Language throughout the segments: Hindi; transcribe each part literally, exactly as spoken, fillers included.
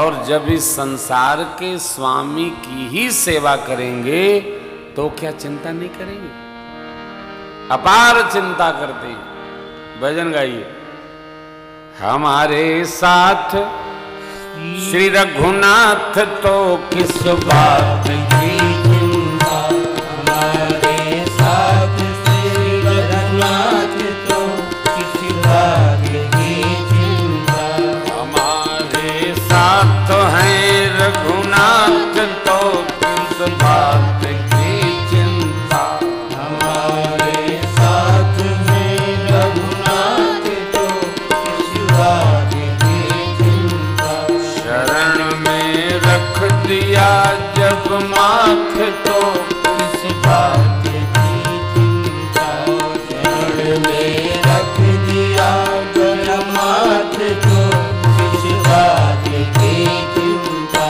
और जब इस संसार के स्वामी की ही सेवा करेंगे तो क्या चिंता नहीं करेंगे? अपार चिंता करते हैं। भजन गाइए। हमारे साथ श्री रघुनाथ तो किस बात की चिंता, हमारे साथ श्री रघुनाथ तो किस बात की चिंता। हमारे साथ तो है रघुनाथ तो किस बात की चिंता। हमारे साथ है रघुनाथ तो किस बात की चिंता। शरण में रख दिया जब माथ तो किस बात की चिंता। शरण में रख दिया जब माथ तो किस बात की चिंता।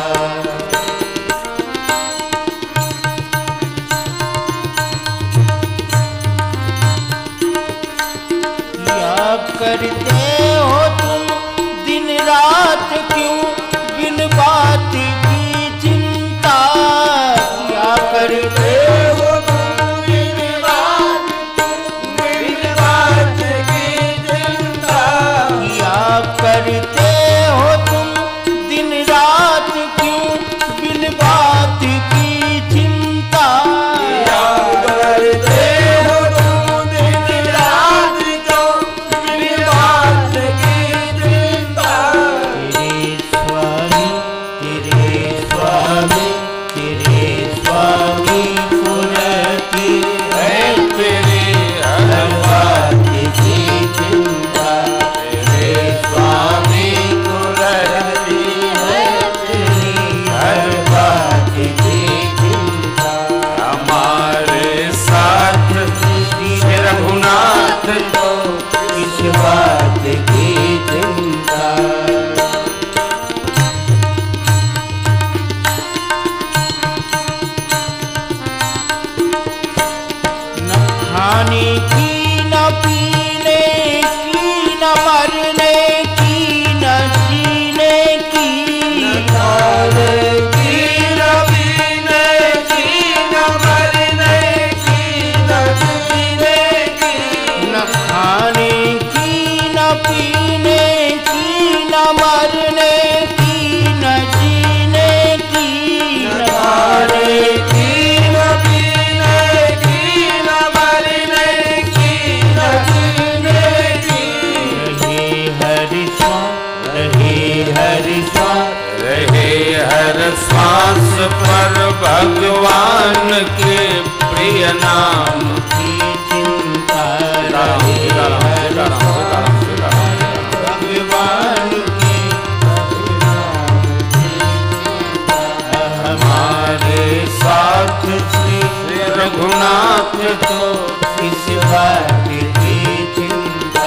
क्या करते हो तुम दिन रात क्यों बिन बात की चिंता। क्या करते हो तुम दिन रात बिन बात की चिंता। क्या करते हो तुम दिन रात क्यों बिन बात की चिंता। क्या करते हो तुम दिन रात क्यों बिन बात की चिंता। तेरे स्वामी तेरे स्वामी तेरे स्वामी को रहती है तेरे हर बात की चिंता। तेरे स्वामी को रहती है तेरी हर बात की चिंता। हमारे साथ श्री रघुनाथ तो किस बात की चिंता। न खाने की न पीने की न मरने की न जीने की। न खाने की न पीने की न मरने की न जीने की। न खाने की न पीने की न मरने की न जीने की। न खाने की न पीने की न मरने की न जीने की। रहे हर श्वास रहे हर श्वास रहे हर श्वास पर भगवान के प्रिय नाम की चिंता। सीताराम, रहे सीताराम, हर सीताराम, सीताराम, सीताराम। भगवान के नाम की चिंता। हमारे साथ श्री रघुनाथ तो किस बात की चिंता।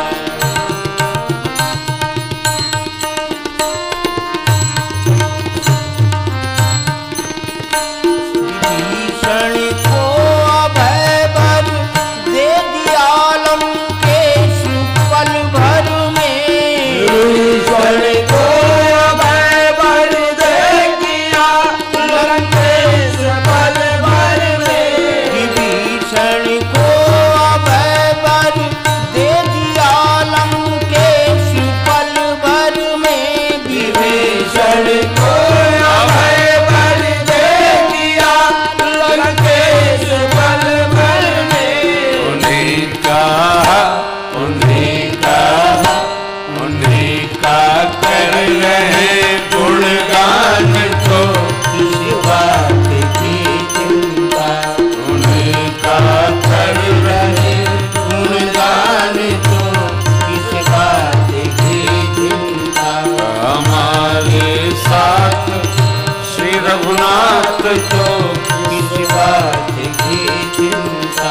भीषण को अभय वर दे दिया लंकेश पल भर में। भीषण को अभय वर दे दिया लंकेश पल भर में। विभीषण को अभय वर दे दिया लंकेश पल भर में। विभीषण को अभय वर दे दिया लंकेश पल भर में। उन्हीं का उन्हीं का उन्हीं का कर रहे गुणगान तो किस बात की चिंता। उन्हीं का कर रहे गुणगान तो किस बात की चिंता। हमारे साथ श्री रघुनाथ तो किस बात की चिंता।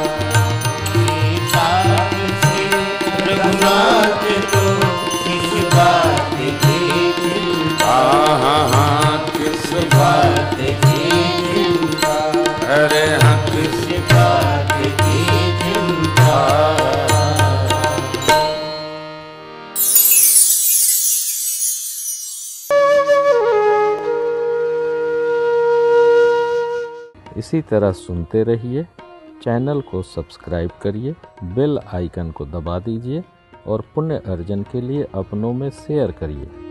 साथ से रघुनाथ तो किस बात की चिंता। हाँ हाँ हाँ किस बात की चिंता। अरे हाँ किस किस बात की चिंता। आ इसी तरह सुनते रहिए। चैनल को सब्सक्राइब करिए, बेल आइकन को दबा दीजिए और पुण्य अर्जन के लिए अपनों में शेयर करिए।